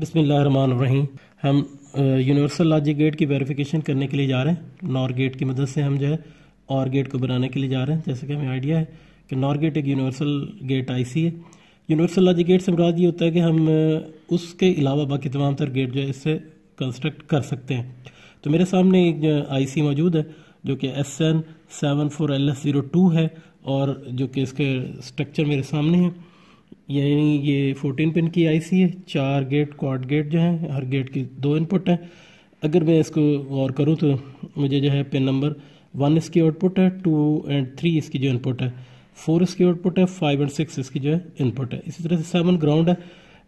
बिस्मिल्लाहिर्रहमानिर्रहीम। हम universal logic gate की वेरिफिकेशन करने के लिए जा रहे हैं। नॉर गेट की मदद से हम जो है और गेट को बनाने के लिए जा रहे हैं। जैसे कि हमें आइडिया है कि नॉर गेट एक यूनिवर्सल गेट आईसी है। यूनिवर्सल लॉजिक गेट से मुराद ये होता है कि हम उसके अलावा बाकी तमाम तर गेट जो है इससे कंस्ट्रक्ट कर सकते हैं। तो मेरे सामने एक आईसी मौजूद है जो कि SN74LS02 है और जो कि इसके स्ट्रक्चर मेरे सामने है। यानी ये 14 पिन की आईसी है। 4 गेट क्वाड गेट जो है, हर गेट की 2 इनपुट है। अगर मैं इसको गौर करूँ तो मुझे जो है पिन नंबर 1 इसकी आउटपुट है, 2 और 3 इसकी जो इनपुट है, 4 इसकी आउटपुट है, 5 और 6 इसकी जो है इनपुट है। इसी तरह से 7 ग्राउंड है,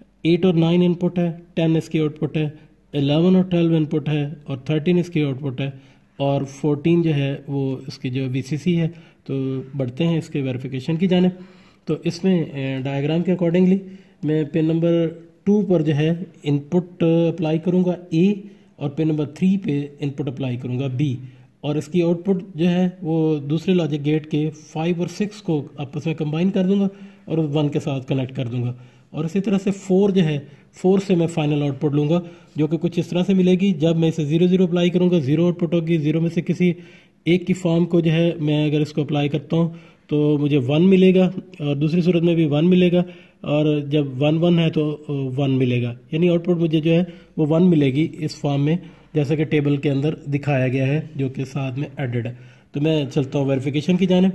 8 और 9 इनपुट है, 10 इसकी आउटपुट है, 11 और 12 इनपुट है और 13 इसकी आउटपुट है और 14 जो है वो इसकी जो VCC है। तो बढ़ते हैं इसके वेरिफिकेशन की जाने। तो इसमें डायग्राम के अकॉर्डिंगली मैं पिन नंबर 2 पर जो है इनपुट अप्लाई करूँगा A और पिन नंबर 3 पे इनपुट अप्लाई करूँगा B और इसकी आउटपुट जो है वो दूसरे लॉजिक गेट के 5 और 6 को आपस में कंबाइन कर दूँगा और 1 के साथ कनेक्ट कर दूँगा। और इसी तरह से 4 जो है, 4 से मैं फाइनल आउटपुट लूँगा जो कि कुछ इस तरह से मिलेगी। जब मैं इसे 0 0 अप्लाई करूँगा 0 आउटपुट होगी। 0 में से किसी एक की फॉर्म को जो है मैं अगर इसको अप्लाई करता हूँ तो मुझे 1 मिलेगा और दूसरी सूरत में भी 1 मिलेगा और जब 1 1 है तो 1 मिलेगा। यानी आउटपुट मुझे जो है वो 1 मिलेगी इस फॉर्म में, जैसा कि टेबल के अंदर दिखाया गया है जो कि साथ में एडेड है। तो मैं चलता हूँ वेरिफिकेशन की जाने।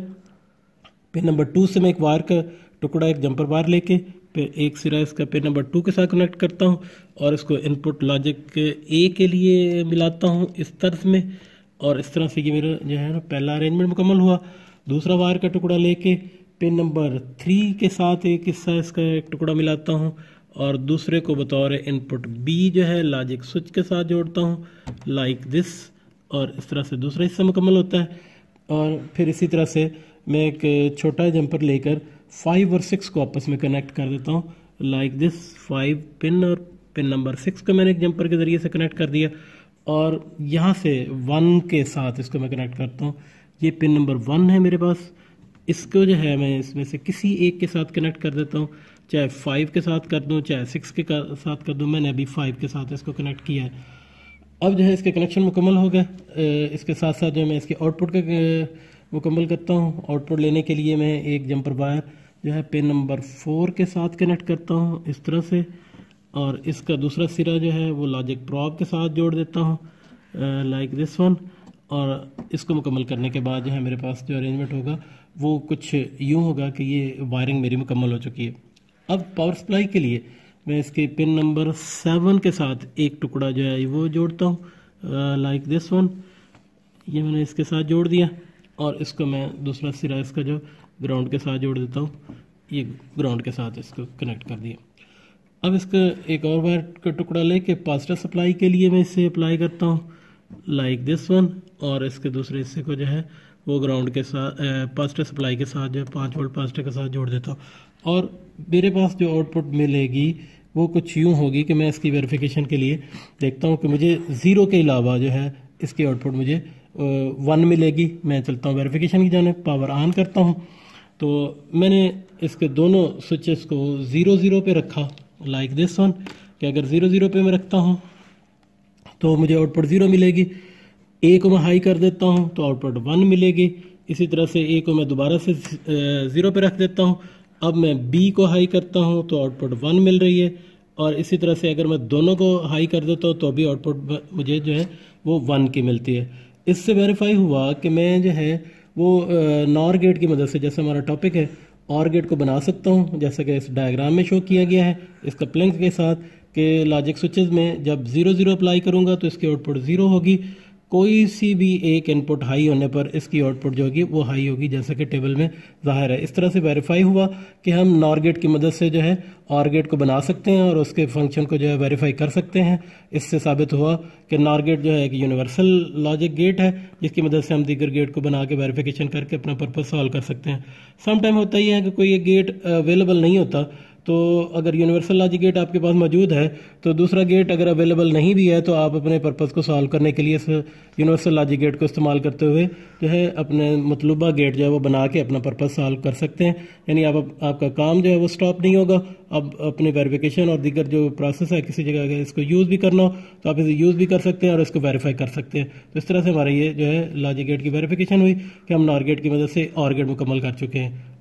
पिन नंबर 2 से मैं एक वायर का टुकड़ा, एक जंपर वायर लेके फिर एक सिरा इसका पिन नंबर 2 के साथ कनेक्ट करता हूँ और इसको इनपुट लॉजिक A के लिए मिलाता हूँ इस तरफ में। और इस तरह से ये मेरा जो है ना पहला अरेंजमेंट मुकम्मल हुआ। दूसरा वायर का टुकड़ा लेके पिन नंबर 3 के साथ एक हिस्सा इसका एक टुकड़ा मिलाता हूँ और दूसरे को बतौर इनपुट B जो है लॉजिक स्विच के साथ जोड़ता हूँ लाइक दिस। और इस तरह से दूसरा हिस्सा मुकम्मल होता है। और फिर इसी तरह से मैं एक छोटा जंपर लेकर 5 और 6 को आपस में कनेक्ट कर देता हूँ लाइक दिस। 5 पिन और पिन नंबर 6 को मैंने एक जंपर के ज़रिए से कनेक्ट कर दिया और यहाँ से 1 के साथ इसको मैं कनेक्ट करता हूँ। ये पिन नंबर 1 है मेरे पास, इसको जो है मैं इसमें से किसी एक के साथ कनेक्ट कर देता हूँ, चाहे 5 के साथ कर दूँ चाहे 6 के साथ कर दूँ। मैंने अभी 5 के साथ इसको कनेक्ट किया है। अब जो है इसके कनेक्शन मुकम्मल हो गए। इसके साथ साथ जो मैं इसके आउटपुट का मुकम्मल करता हूँ। आउटपुट लेने के लिए मैं एक जंपर वायर जो है पिन नंबर 4 के साथ कनेक्ट करता हूँ इस तरह से और इसका दूसरा सिरा जो है वो लॉजिक प्रॉब के साथ जोड़ देता हूँ लाइक दिस वन। और इसको मुकम्मल करने के बाद जो है मेरे पास जो अरेंजमेंट होगा वो कुछ यूँ होगा कि ये वायरिंग मेरी मुकम्मल हो चुकी है। अब पावर सप्लाई के लिए मैं इसके पिन नंबर 7 के साथ एक टुकड़ा जो है वो जोड़ता हूँ लाइक दिस वन। ये मैंने इसके साथ जोड़ दिया और इसको मैं दूसरा सिरा इसका जो ग्राउंड के साथ जोड़ देता हूँ। ये ग्राउंड के साथ इसको कनेक्ट कर दिया। अब इसका एक और वायर का टुकड़ा लेके पॉजिटिव सप्लाई के लिए मैं इसे अप्लाई करता हूँ लाइक दिस वन और इसके दूसरे हिस्से को जो है वो ग्राउंड के साथ पॉजिटिव सप्लाई के साथ जो है 5 वोल्ट पॉजिटिव के साथ जोड़ देता हूँ। और मेरे पास जो आउटपुट मिलेगी वो कुछ यूँ होगी कि मैं इसकी वेरिफिकेशन के लिए देखता हूँ कि मुझे 0 के अलावा जो है इसकी आउटपुट मुझे 1 मिलेगी। मैं चलता हूँ वेरिफिकेशन की जाने, पावर ऑन करता हूँ। तो मैंने इसके दोनों स्विचेस को 0 0 पे रखा लाइक दिस वन कि अगर 0 0 पे मैं रखता हूँ तो मुझे आउटपुट 0 मिलेगी। A को मैं हाई कर देता हूँ तो आउटपुट 1 मिलेगी। इसी तरह से A को मैं दोबारा से 0 पे रख देता हूँ। अब मैं B को हाई करता हूँ तो आउटपुट 1 मिल रही है। और इसी तरह से अगर मैं दोनों को हाई कर देता हूँ तो भी आउटपुट मुझे जो है वो 1 की मिलती है। इससे वेरीफाई हुआ कि मैं जो है वो नॉर गेट की मदद से, जैसे हमारा टॉपिक है, और गेट को बना सकता हूँ जैसा कि इस डायग्राम में शो किया गया है इसका प्लंग के साथ कि लॉजिक स्विचेस में जब 0 0 अप्लाई करूँगा तो इसकी आउटपुट 0 होगी। कोई सी भी एक इनपुट हाई होने पर इसकी आउटपुट जो होगी वो हाई होगी, जैसा कि टेबल में जाहिर है। इस तरह से वेरीफाई हुआ कि हम नॉर गेट की मदद से जो है और गेट को बना सकते हैं और उसके फंक्शन को जो है वेरीफाई कर सकते हैं। इससे साबित हुआ कि नॉर गेट जो है एक यूनिवर्सल लॉजिक गेट है जिसकी मदद से हम दीगर गेट को बना के वेरिफिकेशन करके अपना पर्पज सॉल्व कर सकते हैं। सम टाइम होता ही है कि कोई एक गेट अवेलेबल नहीं होता तो अगर यूनिवर्सल लॉजिक गेट आपके पास मौजूद है तो दूसरा गेट अगर अवेलेबल नहीं भी है तो आप अपने पर्पज़ को सॉल्व करने के लिए इस यूनिवर्सल लॉजिक गेट को इस्तेमाल करते हुए जो है अपने मतलूबा गेट जो है वो बना के अपना पर्पज़ सॉल्व कर सकते हैं। यानी आपका काम जो है वो स्टॉप नहीं होगा। अब अपनी वेरिफिकेशन और दीगर जो प्रोसेस है किसी जगह अगर इसको यूज़ भी करना हो तो आप इसे यूज़ भी कर सकते हैं और इसको वेरीफाई कर सकते हैं। तो इस तरह से हमारा ये जो है लॉजिक गेट की वेरिफिकेशन हुई कि हम नॉर गेट की मदद से और गेट मुकम्मल कर चुके हैं।